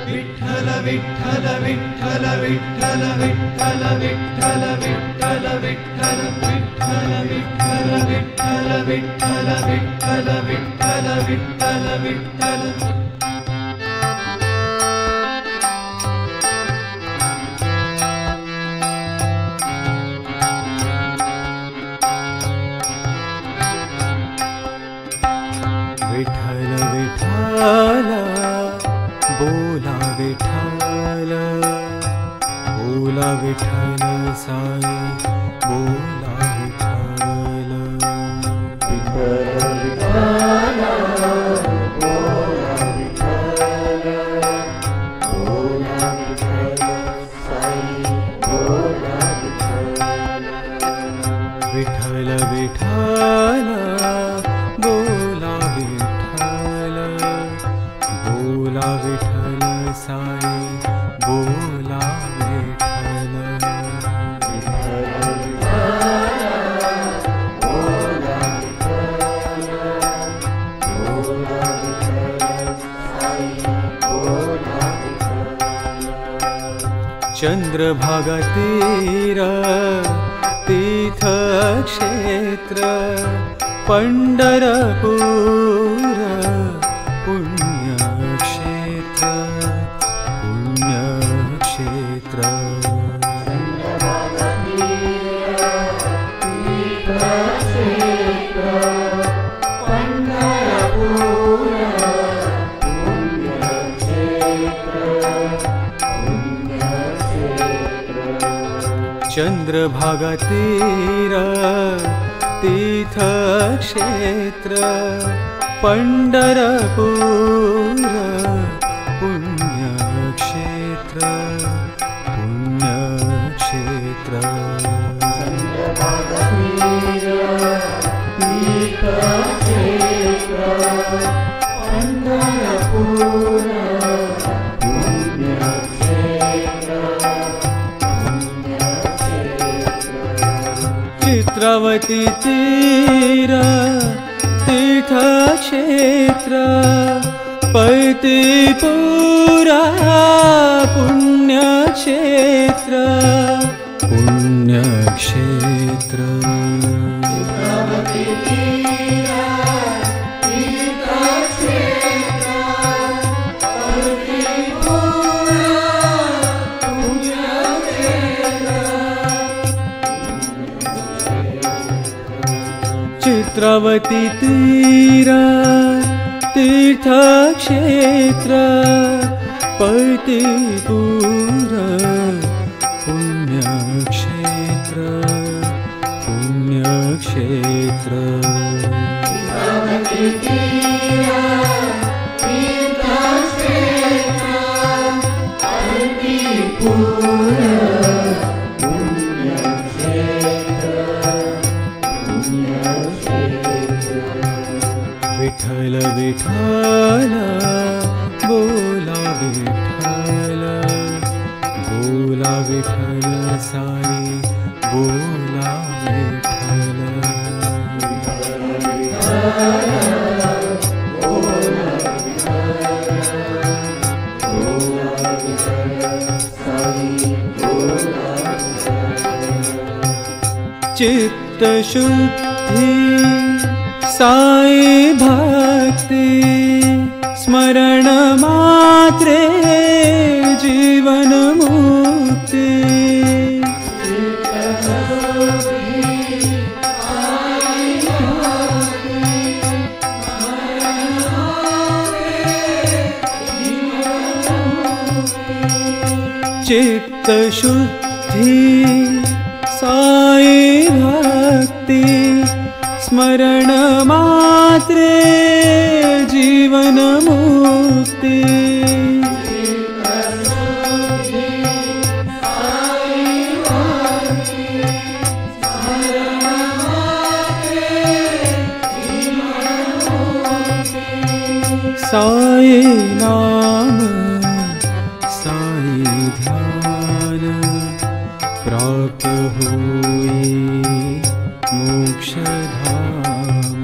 विठ्ठल विठ्ठल विठ्ठल विठ्ठल विठ्ठल विठ्ठल विठ्ठल विठ्ठल विठ्ठल विठ्ठल विठ्ठल विठ्ठल विठ्ठल विठ्ठल विठ्ठल विठ्ठल विठ्ठल विठ्ठल बोला विठ्ठल बोला विठ्ठल साई बोला विठ्ठल विठ्ठल विठ्ठल बोला विठ्ठल बोला विठ्ठल साई बोला विठ्ठल विठ्ठल विठ्ठल बोला विठ्ठल बोला विठ्ठल साई बोला विठ्ठल चंद्रभागा तीर तीर्थ क्षेत्र पंढरपूर पुण्यक्षेत्र पुण्यक्षेत्र चंद्रभागा तीर तीर्थ क्षेत्र पंढरपूर पुण्यक्षेत्र पुण्यक्षेत्र चित्रावती तीर तीर्थ क्षेत्र पैतीपुरा पुण्यक्षेत्र पुण्यक्षेत्र चित्रावती तीर तीर्थ क्षेत्र पैतीपुरा पुण्यक्षेत्र पुण्यक्षेत्र विठ्ठल विठ्ठल बोला विठ्ठल बोला विठ्ठल साई बोला विठ्ठल चित्त शुद्धि साई भक्ति स्मरण मात्रे जीवन मुक्ति चित्त शुद्धि साई भक्ति स्मरण मात्रे जीवन मुक्ति साई नाम साई ध्यान प्राप्त हुई मोक्ष धाम।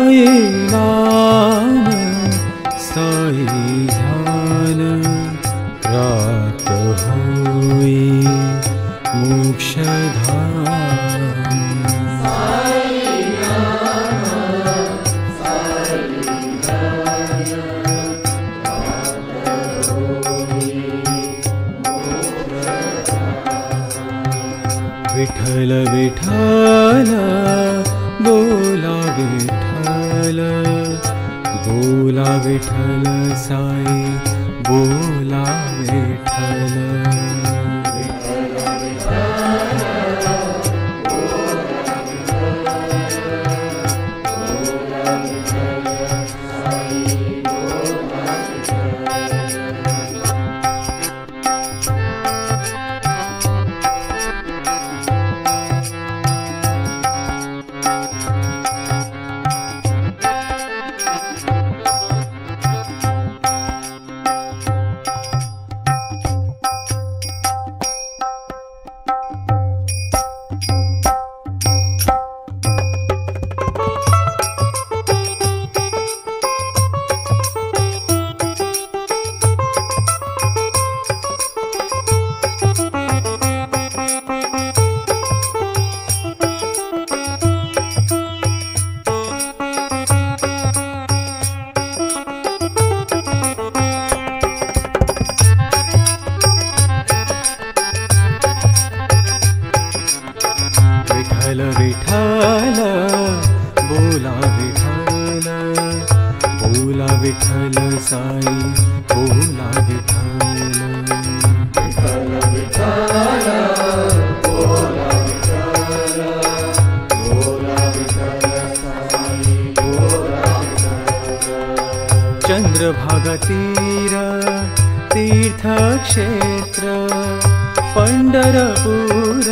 साई नाम साई ध्यान प्राप्त होई मोक्षधाम। विठ्ठल विठ्ठल बोला विठ्ठल, बोला विठ्ठल साई बोला विठ्ठल। विठ्ठल विठ्ठल बोला विठ्ठल, बोला विठ्ठल साई बोला विठ्ठल। विठ्ठल विठ्ठल बोला विठ्ठल, बोला विठ्ठल साई बोला विठ्ठल। चंद्रभागा तीर तीर्थक्षेत्र पंढरपूर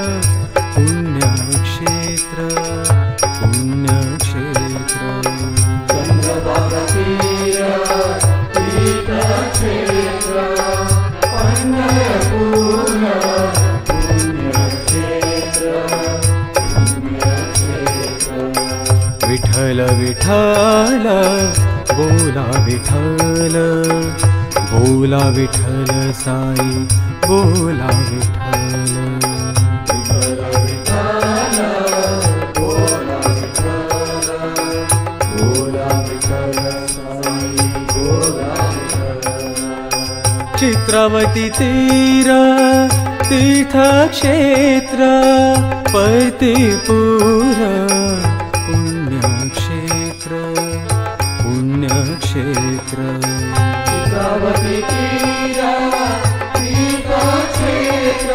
पुण्यक्षेत्र पुण्यक्षेत्र। चंद्रभागा तीर तीर्थक्षेत्र पंढरपूर पुण्यक्षेत्र पुण्यक्षेत्र। विठ्ठल विठ्ठल बोला विठ्ठल, बोला विठ्ठल साई बोला विठ्ठल। विठ्ठल विठ्ठल बोला विठ्ठल, बोला विठ्ठल साई बोला विठ्ठल। चित्रावती तीर तीर्थक्षेत्र परतीपूर पुण्यक्षेत्र पुण्यक्षेत्र। चित्रावती तीर तीर्थक्षेत्र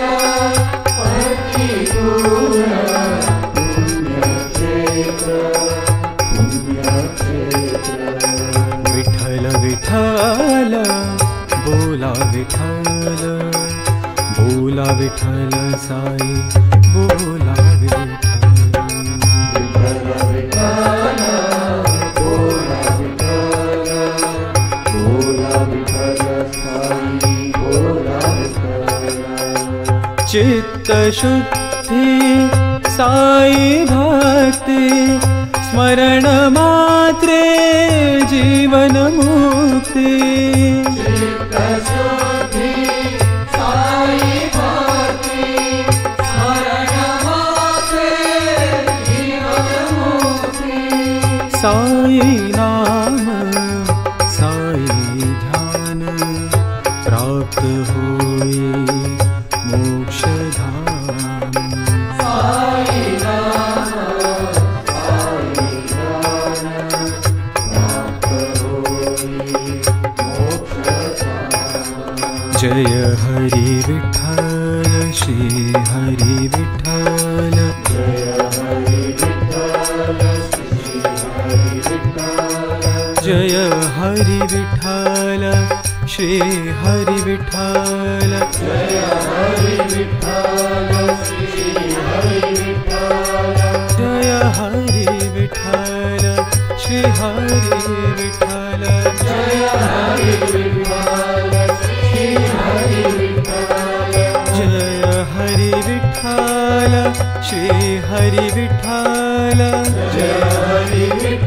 परतीपूर पुण्यक्षेत्र पुण्यक्षेत्र। विठ्ठल विठ्ठल बोला विठ्ठल, बोला विठ्ठल साई बोला विठ्ठल। विठ्ठल विठ्ठल बोला विठ्ठल, बोला विठ्ठल साई बोला विठ्ठल। चित्त शुद्धि साई भक्ति स्मरण मात्रे जीवन मुक्ति। चित्त शुद्धि साई भक्ति स्मरण मात्रे जीवन मुक्ति। साई नाम साई ध्यान प्राप्त होई मोक्षधाम। साई नाम साई ध्यान प्राप्त होई मोक्षधाम। जय हरि विठ्ठल श्री हरि विठ्ठल, जय हरि विठ्ठल श्री हरि विठ्ठल। जय हरि विठ्ठल श्री हरि विठ्ठल। जय हरि विठ्ठल श्री हरि विठ्ठल। जय हरि विठ्ठल श्री हरि विठ्ठल। जय हरि विठ्ठल श्री हरि विठ्ठल। जय हरि विठ्ठल श्री हरि विठ्ठल। जय हरि विठ्ठल